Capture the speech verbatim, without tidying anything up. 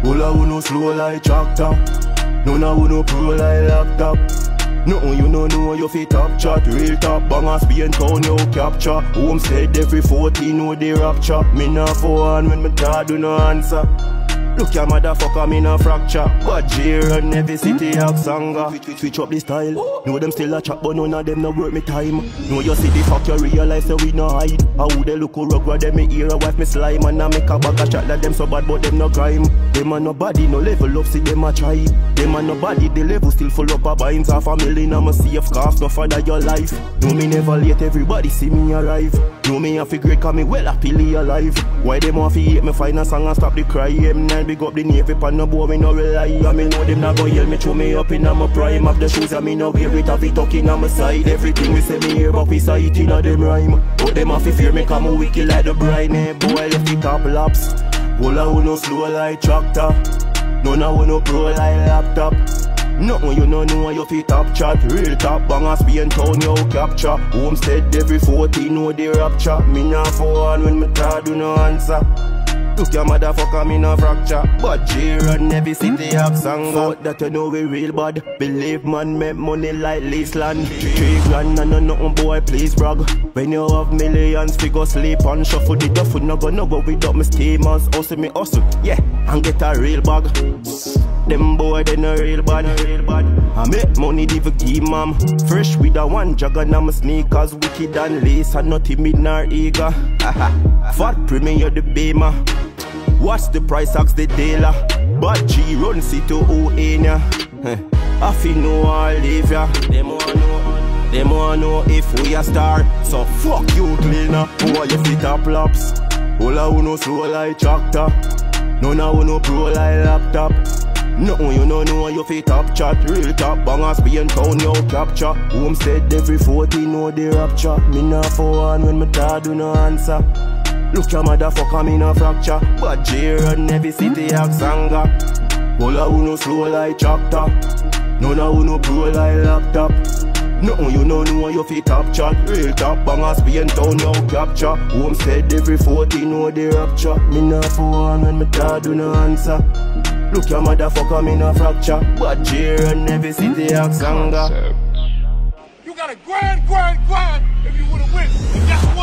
All I wanna slow like tractor. None of you no pro like laptop. Nothing you no know you fit top chat. Real top bangers Spain town you capture. Homestead every fourteen know the rapture. Me nah phone when me talk do no answer. Look ya motherfucker, me no fracture. But J run every city have sanga. Switch up the style. Know them still a chat, but none of them no worth me time. Know you see the fuck, you realize that we no hide. How they look who rug, them me ear a wife me slime. And I make a bag a chat like them so bad, but them no crime. Them a nobody, no level up, see them a try. Them a nobody, the level still full up of binds. Half a million, I'm a safe cost, no father your life. Know me never late, everybody see me arrive. Know me a figure, cause me well happily alive. Why them want to hate me, find a song and stop the cry. M nine big up the navy, pan no boy, me no rely. I me know them not go yell me, throw me up in my prime. Of the shoes, I me no wear it, have it tucking on my side. Everything we say me hear, but we say it in a them rhyme. But them have to fear me, come wicked like the brine. Eh, boy, left it top laps. All I wanna slow like tractor. None I wanna pro like laptop. Nothing you no know you fit top chat. Real top bangers Spain town you capture. Homestead every fourteen know the rapture. Me nah phone when me talk do no answer. Look ya motherfucker, me no fracture. But J run every city have song out that you know we real bad. Believe man make money like Leasland. Three grand and no nothing boy please brag. When you have millions figure sleep on shuffle the duffel. No go no go without me steamers. Hustle me hustle, yeah, and get a real bag. Them boy they no real bad, real bad. I make money div give mom. Fresh with a one jagger and my sneakers. Wicked and lace and not timid nor eager. Fat premier the beamer. What's the price, ask the dealer. But G run see to who in ya. I feel no I'll leave ya. Them wanna know, them wanna know if we a star. So fuck you cleaner, who are you fit up laps. All I wanna slow like tractor. None I wanna pro like laptop. Nothing you no know you fit top chat. Real top bangers Spain town you capture. Homestead every fourteen know the rapture. Me nah phone when me talk do no answer. Look ya motherfucker, me no fracture. But J run every city have sanga. All I wanna slow like tractor. None I wanna pro like laptop. Nothing you no know you fit top chat. Real top bangers Spain town you capture. Homestead every fourteen know the rapture. Me no phone when me talk do no answer. Look ya motherfucker, me no fracture. But J run every city have sanga. You got a grand, grand, grand if you wanna win.